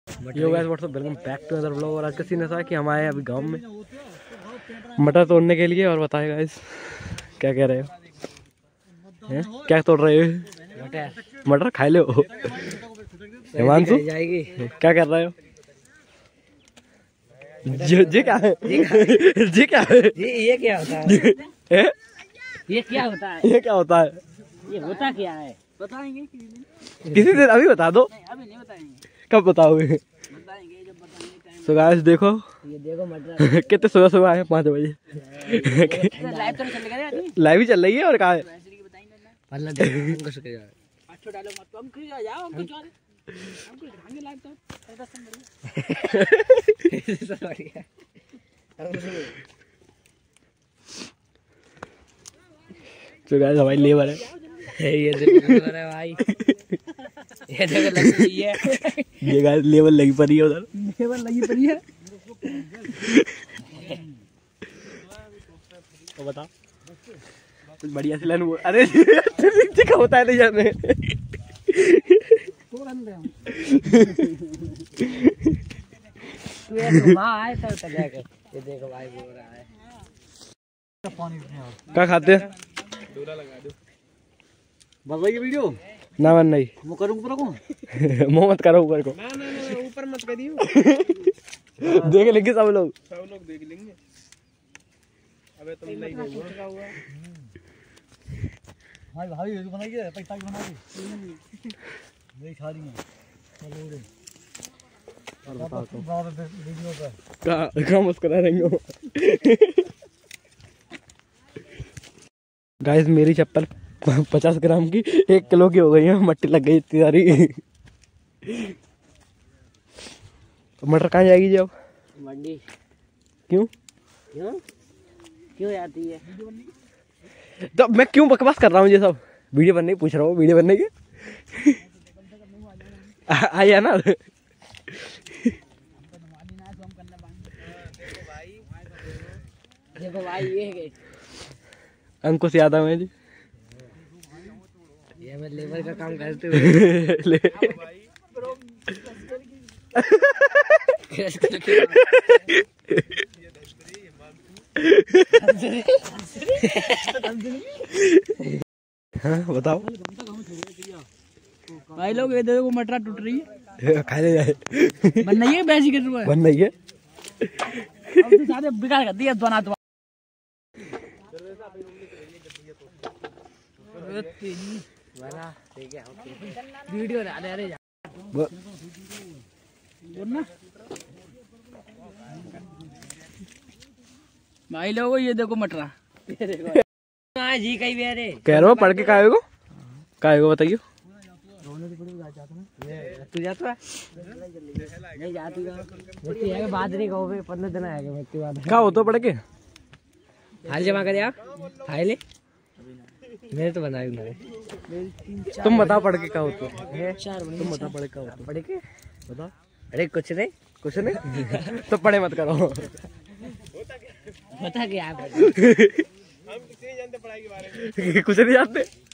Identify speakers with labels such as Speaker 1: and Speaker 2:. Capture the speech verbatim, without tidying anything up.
Speaker 1: Yo guys what's up, welcome back to other blog. और आज का सीन ऐसा है कि हम आए हैं अभी गांव में मटर तोड़ने के लिए। और बताए गाइस क्या कह रहे हो? हैं? क्या तोड़ रहे हो? मटर। मटर खा लो हिमांशु, क्या कर रहे हो? जी जी क्या है? जी क्या है?
Speaker 2: ये क्या होता है? ये क्या होता है?
Speaker 1: ये क्या होता है?
Speaker 2: ये होता क्या है? बताएंगे
Speaker 1: किसी दिन, अभी बता दो।
Speaker 2: नहीं, अभी नहीं बताएंगे।
Speaker 1: कब बताओगे?
Speaker 2: बताएंगे जब बताएंगे टाइम।
Speaker 1: तो गाइस देखो,
Speaker 2: ये देखो मटर
Speaker 1: कितने सुबह सुबह आए, पाँच बजे
Speaker 2: लाइव तो चल रहा है,
Speaker 1: लाइव ही चल रही है। और कहा है
Speaker 2: पल्ला देखो उसके जाए अच्छो डालो मत, हम क्यों जाओ, हम कुछ और हम कुछ ढंगे लाइव तो दस बढ़िया बढ़िया।
Speaker 1: तो गाइस हमारी लेबर है,
Speaker 2: ये देखो भाई, ये देखो लगी है,
Speaker 1: ये गाइस लेबर लगी पड़ी है उधर,
Speaker 2: लेबर लगी पड़ी है।
Speaker 1: तो बता कुछ बढ़िया से लाइन। अरे क्या होता है नहीं जाने।
Speaker 2: तू ये घुमा आए तब तक जाकर ये देखो भाई बोल रहा है
Speaker 1: क्या खाते हैं?
Speaker 2: डोला लगा दो बस भाई की वीडियो
Speaker 1: ना बन नहीं
Speaker 2: मैं करूं ऊपर को
Speaker 1: मुंह मत करो ऊपर को।
Speaker 2: ना ना ना ऊपर मत करियो।
Speaker 1: देख लेंगे सब लोग,
Speaker 2: सब लोग देख लेंगे। अबे तुम नहीं देखो भाई भाई ये बनाइए पैसा की बनाइए नहीं खा रही है। चलो रे और बताओ तो वीडियो पे
Speaker 1: का काम मुस्कुरा रही हो। गाइस मेरी चप्पल पचास ग्राम की एक किलो की हो गई है, मट्टी लग गई इतनी सारी। मटर कहाँ जाएगी जी अब?
Speaker 2: मंडी।
Speaker 1: क्यों
Speaker 2: क्यों क्यों जाती है?
Speaker 1: तो मैं क्यों बकवास कर रहा हूँ? ये सब वीडियो बनने की पूछ रहा हूँ, वीडियो बनने की आया ना।
Speaker 2: देखो भाई ये
Speaker 1: अंकुश यादव है जी,
Speaker 2: ये मैं लेबर का काम करते हुए
Speaker 1: हाँ बताओ
Speaker 2: भाई लोग। ये देखो मटरा टूट रही है,
Speaker 1: खा ले जाए।
Speaker 2: बन नहीं है बैसी कर रहा है,
Speaker 1: बन नहीं है।
Speaker 2: अब तो सारे बिगाड़ कर दिया बना तो बना ठीक है। ओके वीडियो अरे अरे बोल ना भाई लोगों। ये देखो मटरा, ये देखो हाँ जी कहीं भी अरे
Speaker 1: कह रहा हूँ पढ़ के काहे को काहे को बताइए।
Speaker 2: तू जाता है नहीं जाती है बात नहीं कहो पंद्रह दिन आएगा मट्टी बात
Speaker 1: क्या हो तो पढ़ के
Speaker 2: फाइल जमा करे आप फाइल मेरे तो बनाए उन्होंने।
Speaker 1: तुम बताओ पढ़ के क्या हो तो
Speaker 2: चार
Speaker 1: तुम बताओ पढ़ के क्या हो तो
Speaker 2: पढ़ के
Speaker 1: बताओ।
Speaker 2: अरे कुछ नहीं
Speaker 1: कुछ नहीं तो पढ़े मत करो।
Speaker 2: बता क्या आप
Speaker 1: हम कुछ नहीं जानते पढ़ाई के बारे में। कुछ नहीं जानते।